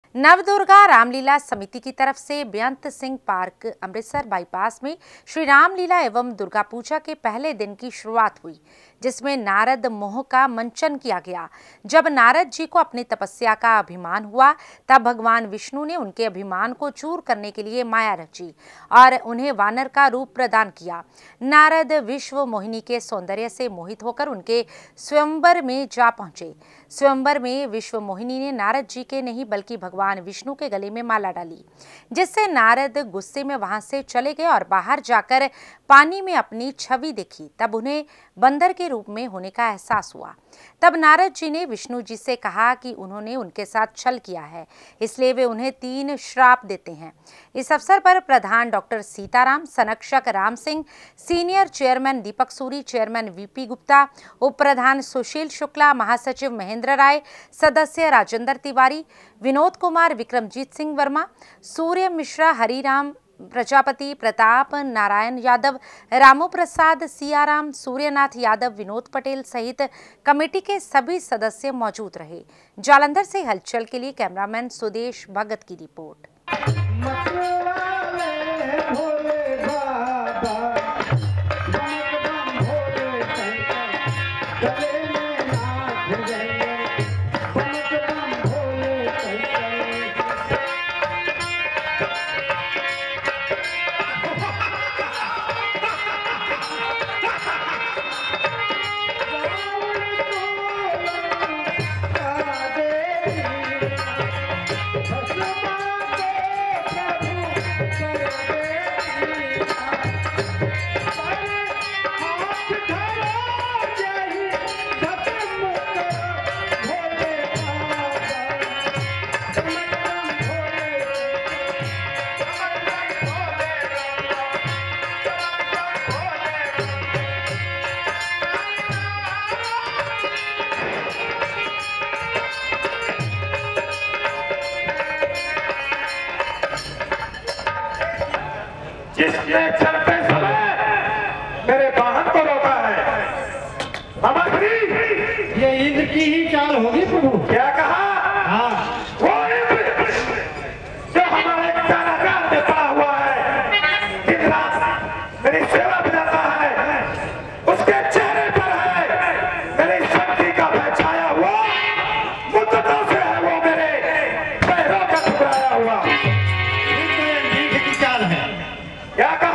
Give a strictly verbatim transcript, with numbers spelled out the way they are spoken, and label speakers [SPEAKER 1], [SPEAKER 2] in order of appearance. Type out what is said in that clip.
[SPEAKER 1] नवदुर्गा रामलीला समिति की तरफ से बेअंत सिंह पार्क अमृतसर बाईपास में श्री रामलीला एवं दुर्गा पूजा के पहले दिन की शुरुआत हुई, जिसमें नारद मोह का मंचन किया गया। जब नारद जी को अपनी तपस्या का अभिमान हुआ, तब भगवान विष्णु ने उनके अभिमान को चूर करने के लिए माया रची और उन्हें वानर का रूप प्रदान किया। नारद विश्व मोहिनी के सौंदर्य से मोहित होकर उनके स्वयंवर में जा पहुंचे। स्वयंवर में विश्व मोहिनी ने नारद जी के नहीं बल्कि भगवान विष्णु के गले में माला डाली, जिससे नारद गुस्से में वहां से चले गए और बाहर जाकर पानी में अपनी छवि देखी। तब उन्हें बंदर के रूप में होने का एहसास हुआ। तब नारद जी ने विष्णु जी से कहा कि उन्होंने उनके साथ छल किया है, इसलिए वे उन्हें तीन श्राप देते हैं। इस अवसर पर प्रधान डॉक्टर सीताराम, संरक्षक Ram Singh, senior chairman Deepak Suri, chairman VP Gupta, उप प्रधान सुशील शुक्ला, महासचिव महेंद्र राय, सदस्य राजेंद्र तिवारी, विनोद कुमार, विक्रमजीत सिंह वर्मा, सूर्य मिश्रा, हरिराम प्रजापति, प्रताप नारायण यादव, रामू प्रसाद, सियाराम, सूर्यनाथ यादव, विनोद पटेल सहित कमेटी के सभी सदस्य मौजूद रहे। जालंधर से हलचल के लिए कैमरामैन सुदेश भगत की रिपोर्ट।
[SPEAKER 2] जिसने चलते समय मेरे वाहन को रोका है, बाबा श्री,
[SPEAKER 3] ये इंद्र की ही चाल होगी प्रभु।
[SPEAKER 2] क्या कहा?
[SPEAKER 3] हाँ,
[SPEAKER 2] वो इंद्र जो हमारे कारागार में पड़ा हुआ है, दिन रात मेरी सेवा में जाता है, उसके चेहरे पर है मेरी शक्ति का भय छाया हुआ, मुद्दतों से है वो मेरे पैरों का ठुकराया हुआ।
[SPEAKER 3] इंद्र की चाल है।
[SPEAKER 2] क्या कहा?